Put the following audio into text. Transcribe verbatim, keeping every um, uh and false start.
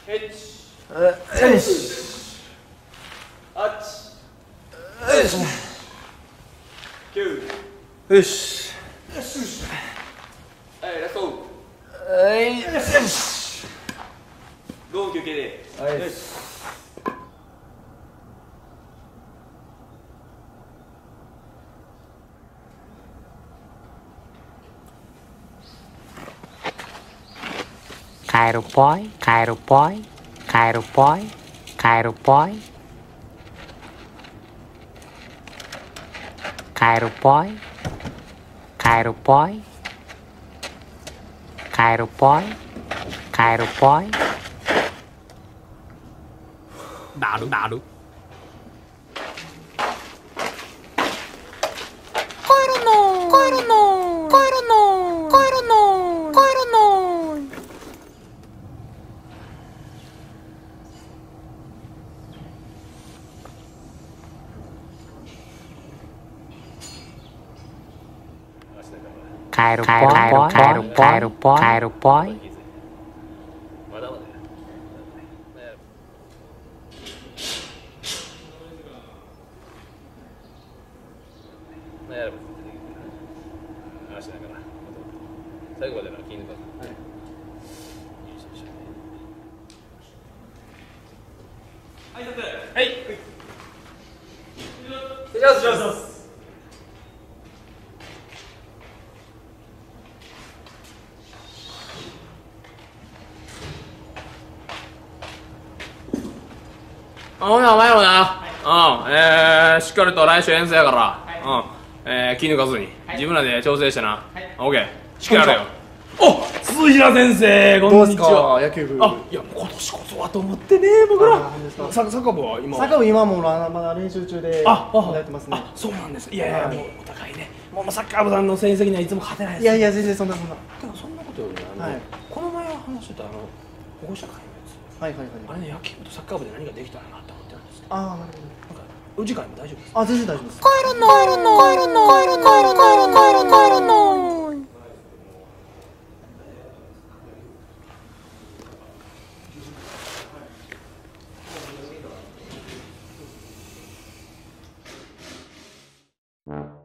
ヘッチよしアッチよしキューよしはいラストはいよしごふん休憩ではいよし帰るぽい帰るぽい帰るぽい帰るぽい帰るぽい帰るぽい帰るぽい帰るぽいだるだる帰るの帰るの帰るの帰るの帰るの帰るぽい帰るぽい帰るぽい帰るぽいまだまだやれば足だから最後までな気抜かずはい立ってはい失礼しますほなお前もな、うん、えー、しっかりと来週遠征やから、うん、えー、気抜かずに、自分らで調整してな、オッケー、しっかりやれよ。お、鈴平先生、こんにちは。 野球部あ、いや、今年こそはと思ってね、僕ら。さ、サッカー部は今は。 サッカー部今もまだ練習中であ、あ、 やってますね。 あ、そうなんです。いやいや、もうお互いね、もうサッカー部さんの成績にはいつも勝てないです。 いやいや全然そんなそんな。 でもそんなことよりね、あの、 はいこの前話してたあの保護者会のやつ、 はいはいはい。 あれね、野球部とサッカー部で何ができたらなって思ってるんですけど、 ああなるほど。 なんかお時間も大丈夫ですか？ あ全然大丈夫です。 帰るの帰るの帰るの帰るの帰るの帰るの帰るの帰るのうん